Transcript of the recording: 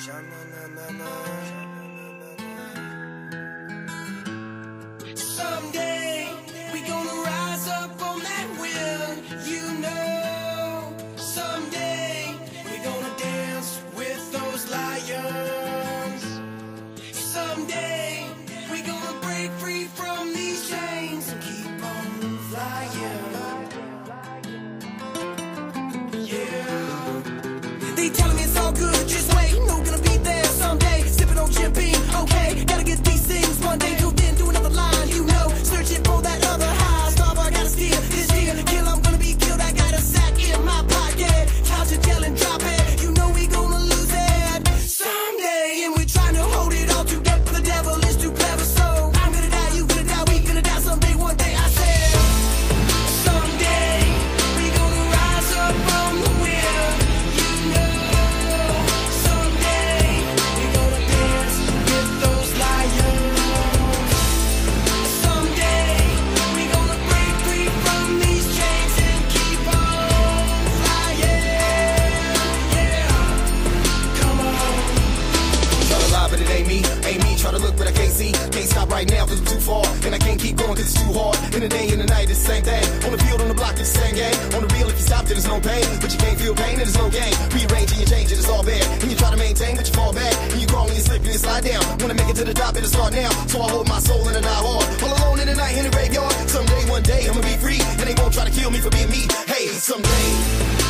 Someday we gonna rise up on that wheel, you know. Someday we gonna dance with those lions. Someday we gonna break free from these chains and keep on flying. Yeah. They telling me it's all good, just wait. No, gonna be there someday. Sipping on Jim Beam, okay. Gotta get these things one day. Till then, do another line, you know. Searching for that other high. Starbar gotta steal this year. Kill, I'm gonna be killed. I got a sack in my pocket. Time to tell and drop it. You know we gonna lose it someday. And we're trying to hold it all together. The devil is too clever, so I'm gonna die, you gonna die, we gonna die someday. One day I said, someday we gonna rise up from the wheel, you know. Someday we gonna dance with those lions. Someday we gonna break free from these chains and keep on flying. Yeah, come on. Try to lie, but it ain't me. Try to look, but I can't see. Can't stop right now, cause I'm too far. And I can't keep going, cause it's too hard. In the day, in the night, it's the same thing. On the field, on the block, it's the same game. On the real, if you stop, then there's no pain. But you can't feel pain, and there's no gain. Rearranging, you change it, it's all bad. And you try to maintain, but you fall back. And you crawl, and you slip, and you slide down. Wanna make it to the top, it'll start now. So I hold my soul and I die hard. All alone in the night, in the graveyard. Someday, one day, I'ma be free. And they won't try to kill me for being me. Hey, someday.